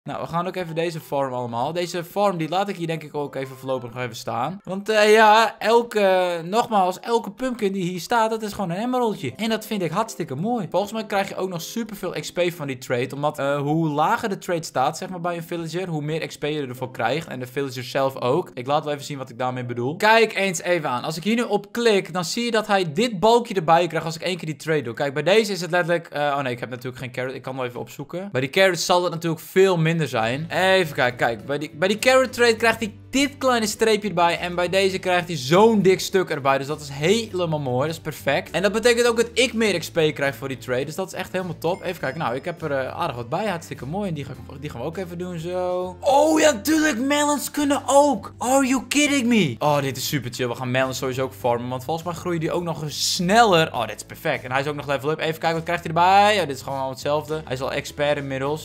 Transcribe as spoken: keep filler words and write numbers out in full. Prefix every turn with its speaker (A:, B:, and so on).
A: Nou, we gaan ook even deze farm allemaal. Deze farm, die laat ik hier denk ik ook even voorlopig nog even staan. Want uh, ja, elke, nogmaals, elke pumpkin die hier staat, dat is gewoon een emeraldje. En dat vind ik hartstikke mooi. Volgens mij krijg je ook nog superveel X P van die trade. Omdat uh, hoe lager de trade staat, zeg maar, bij een villager, hoe meer X P je ervoor krijgt. En de villager zelf ook. Ik laat wel even zien wat ik daarmee bedoel. Kijk eens even aan. Als ik hier nu op klik, dan zie je dat hij dit balkje erbij krijgt als ik één keer die trade doe. Kijk, bij deze is het letterlijk... Uh, oh nee, ik heb natuurlijk geen carrot. Ik kan wel even opzoeken. Bij die carrots zal het natuurlijk veel minder zijn. Even kijken, kijk. Bij die, bij die carrot trade krijgt hij dit kleine streepje erbij. En bij deze krijgt hij zo'n dik stuk erbij. Dus dat is helemaal mooi. Dat is perfect. En dat betekent ook dat ik meer X P krijg voor die trade. Dus dat is echt helemaal top. Even kijken. Nou, ik heb er uh, aardig wat bij. Hartstikke mooi. En die, ga ik, die gaan we ook even doen zo. Oh ja, natuurlijk. Melons kunnen ook. Are you kidding me? Oh, dit is super chill. We gaan melons sowieso ook farmen. Want volgens mij groeien die ook nog eens sneller. Oh, dit is perfect. En hij is ook nog level up. Even kijken, wat krijgt hij erbij? Ja, dit is gewoon al hetzelfde. Hij is al expert inmiddels.